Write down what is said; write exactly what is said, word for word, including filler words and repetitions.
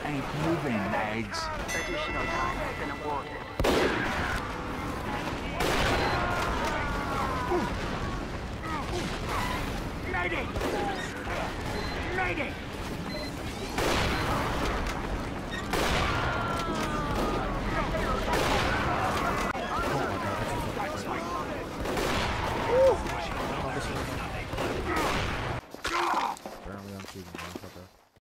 ain't moving, nags. Additional time has been awarded. Mayday! Mayday!